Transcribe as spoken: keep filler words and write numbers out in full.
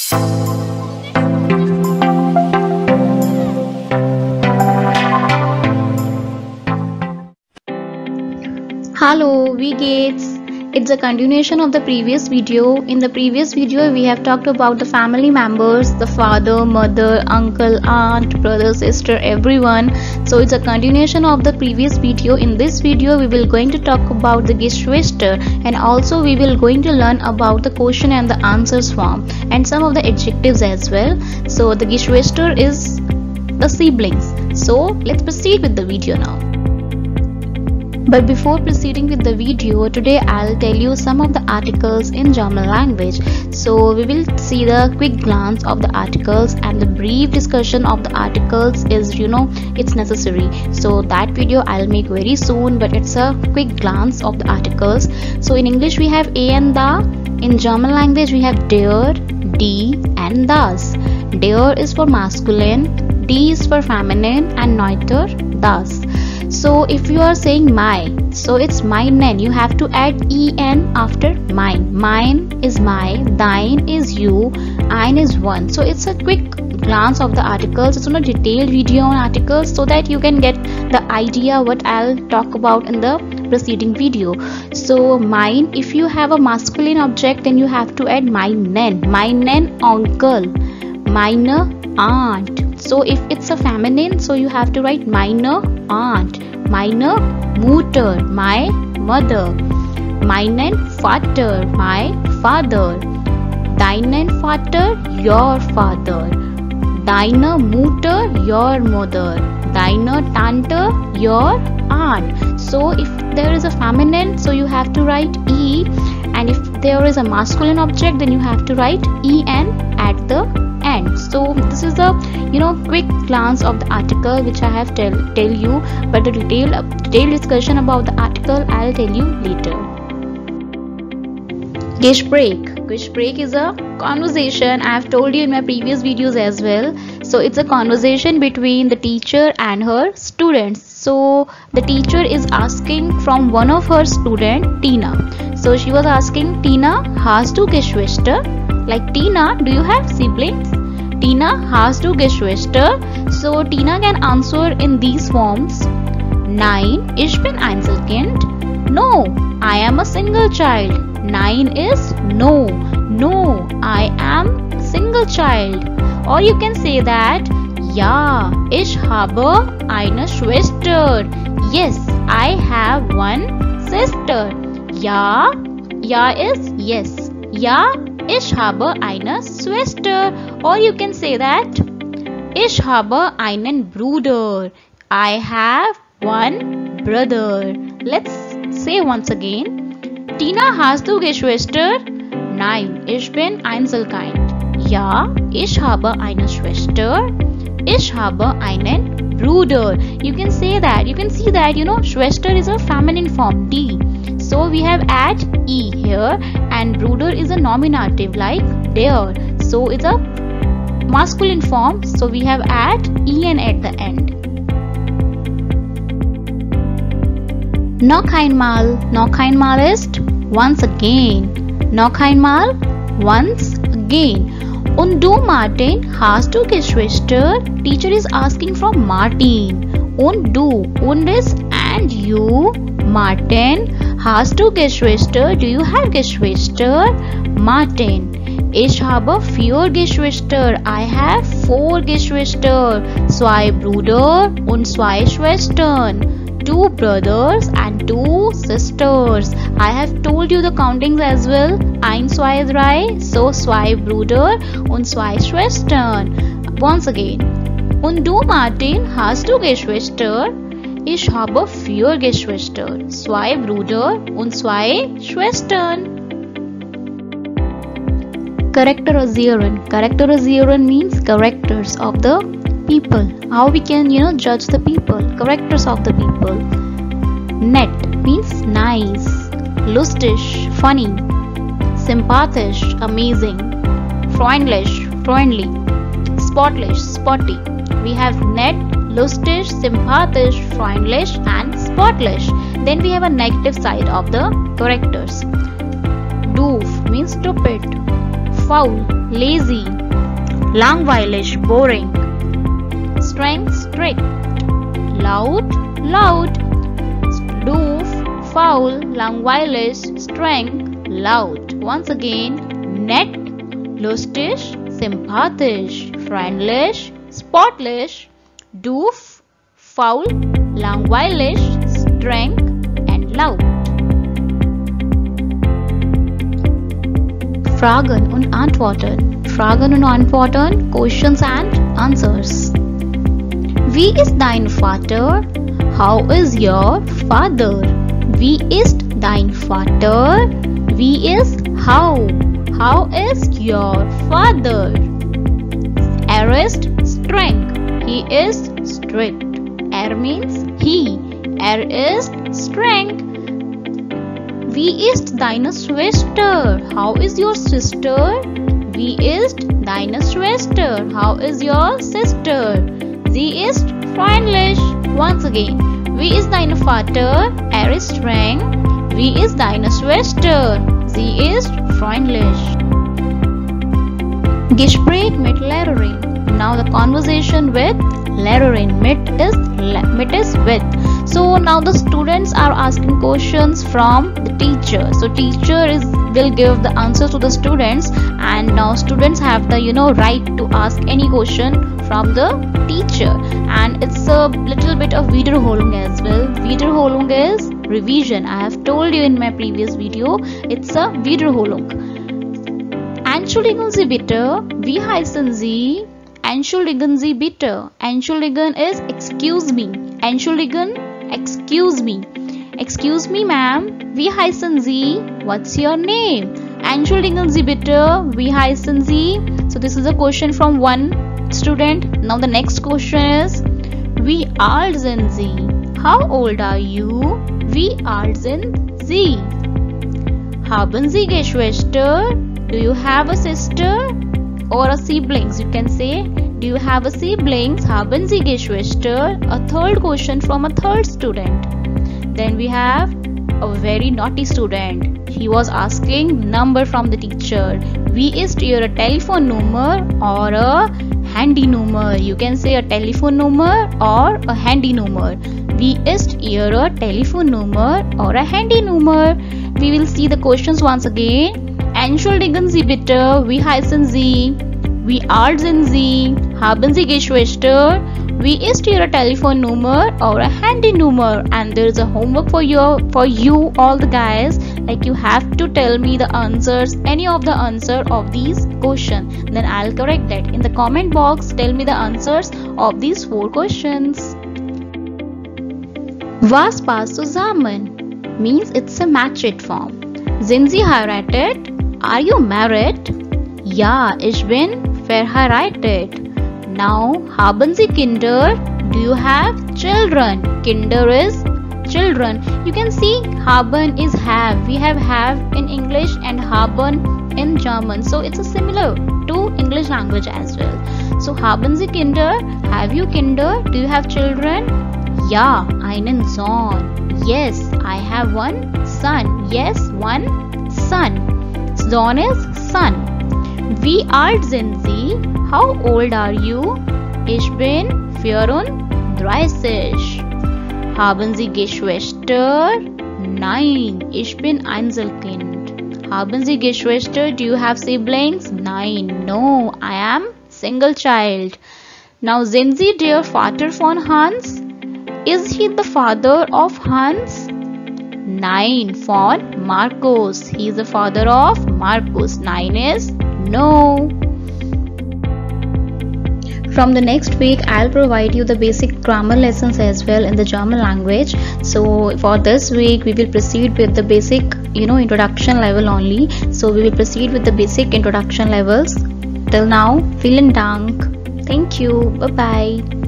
Hello, V Gates. It's a continuation of the previous video. In the previous video, we have talked about the family members, the father, mother, uncle, aunt, brother, sister, everyone. So it's a continuation of the previous video. In this video, we will going to talk about the Geschwister, and also we will going to learn about the question and the answers form and some of the adjectives as well. So the Geschwister is the siblings. So let's proceed with the video now. But before proceeding with the video, today I'll tell you some of the articles in German language. So we will see the quick glance of the articles, and the brief discussion of the articles is, you know, it's necessary. So that video I'll make very soon, but it's a quick glance of the articles. So in English we have a and the. In German language we have der, die and das. Der is for masculine, die is for feminine, and neuter, das. So if you are saying my, so it's meinen, you have to add en after mine. Mine is my, thine is you, ein is one. So it's a quick glance of the articles. It's not a detailed video on articles, so that you can get the idea what I'll talk about in the preceding video. So mine, if you have a masculine object, then you have to add meinen. Meinen uncle, meine aunt. So if it's a feminine, so you have to write meine aunt, meine Mutter, my mother, meinen Vater, my father, deinen Vater, your father, deine Mutter, your mother, deine Tante, your aunt. So if there is a feminine, so you have to write e, and if there is a masculine object, then you have to write en at the end. So this is the, you know, quick glance of the article which I have tell tell you, but the detailed detailed discussion about the article I'll tell you later. Gespräch. Gespräch is a conversation. I have told you in my previous videos as well. So it's a conversation between the teacher and her students. So the teacher is asking from one of her student, Tina. So she was asking, Tina, hast du Geschwister? Like, Tina, do you have siblings? Tina, hast du Geschwister? So Tina can answer in these forms. Nein, ich bin Einzelkind. No, I am a single child. Nein is no. No, I am single child. Or you can say that, ja, ich habe eine Schwester. Yes, I have one sister. Ja, ja is yes. Ja, ich habe eine Schwester. Or you can say that, ich habe einen Bruder. I have one brother. Let's say once again. Tina, hast du Geschwister? Nein, ich bin Einzelkind. Ja, ich habe eine Schwester. Ich habe einen Bruder. You can say that. You can see that, you know, Schwester is a feminine form, die. So we have add e here, and Bruder is a nominative like der. So it's a masculine form. So we have add en at the end. Noch einmal. Noch einmal is once again. Noch einmal, once again. Und du, Martin, hast du Geschwister? Teacher is asking from Martin. Und du, und is and you, Martin, hast du Geschwister? Do you have Geschwister? Martin, ich habe vier Geschwister. I have four Geschwister. Zwei Brüder und zwei Schwestern. Two brothers and two sisters. I have told you the countings as well. Eins, zwei, drei. So zwei Brüder und zwei Schwestern. Once again. Und du, Martin, hast du Geschwister? Ich habe vier Geschwister. Zwei Brüder und zwei Schwestern. Charakterisieren. Charakterisieren means characters of the people. How we can, you know, judge the people. Characters of the people. Nett means nice. Lustig, funny. Sympathisch, amazing. Freundlich, friendly. Sportlich, spotty. We have nett, lustig, sympathisch, freundlich and sportlich. Then we have a negative side of the characters. Doof means stupid. faul, lazy. Langweilig, boring. Streng, strict. Laut, loud. Doof, faul, langweilig, streng, laut. Once again, nett, lustig, sympathisch, freundlich, sportlich. Doof, faul, langweilig, streng and laut. Fragen und Antworten. Fragen und Antworten, questions and answers. Wie ist dein Vater? How is your father? Wie ist dein Vater? Wie ist how? How is your father? Er ist streng. He is strict. Er means he. Er ist streng. Wie ist deine Schwester? How is your sister? Wie ist deine Schwester? How is your sister? Sie ist freundlich. Once again. Wie ist dein Vater? Er ist streng. Wie ist deine Schwester? Sie ist freundlich. Gespräch mit Lehrerin. Now the conversation with Lehrerin. Mit is mit is with. So now the students are asking questions from the teacher. So teacher is will give the answers to the students, and now students have the you know right to ask any question from the teacher. And it's a little bit of Wiederholung as well. Wiederholung is revision. I have told you in my previous video, it's a Wiederholung. Entschuldigen Sie bitte, wie heißen Sie? Entschuldigen Sie bitte. Entschuldigen is excuse me. Entschuldigen, excuse me. Excuse me ma'am, wie heißen Sie? What's your name? Entschuldigen Sie bitte, wie heißen Sie? So this is a question from one student. Now the next question is, wie alt sind Sie? How old are you? Wie alt sind Sie? Haben Sie Geschwister? Do you have a sister or a siblings? You can say, do you have a siblings? Haben Sie Geschwister? A third question from a third student. Then we have a very naughty student. He was asking number from the teacher. Wie ist Ihre Telefonnummer or a Handynummer? You can say a Telefonnummer or a Handynummer. Wie ist Ihre Telefonnummer or a Handynummer? We will see the questions once again. Entschuldigen Sie bitte, wie heißen Sie? Wie alt sind Sie? Haben Sie Geschwister? Wie ist Ihre Telefonnummer or a Handynummer? And there is a homework for you, for you all the guys. Like you have to tell me the answers, any of the answer of these questions. Then I'll correct that. In the comment box, tell me the answers of these four questions. Was passt zusammen? Means it's a matched form. Sind Sie heiratet? Are you married? Ja, ich bin verheiratet. Now, haben Sie Kinder? Do you have children? Kinder is children. You can see haben is have. We have have in English and haben in German. So it's a similar to English language as well. So haben Sie Kinder? Have you Kinder? Do you have children? Ja, einen Sohn. Yes, I have one son. Yes, one son. Sohn is son. Wie alt sind Sie? How old are you? Ich bin vierunddreißig. Haben Sie Geschwister? Nein, ich bin Einzelkind. Haben Sie Geschwister? Do you have siblings? Nein, no, I am single child. Now, sind Sie der Vater von Hans? Is he the father of Hans? Nein, von Markus. He is the father of Markus. Nine is no. From the next week, I'll provide you the basic grammar lessons as well in the German language. So for this week, we will proceed with the basic, you know, introduction level only. So we will proceed with the basic introduction levels. Till now, vielen Dank. Thank you. Bye bye.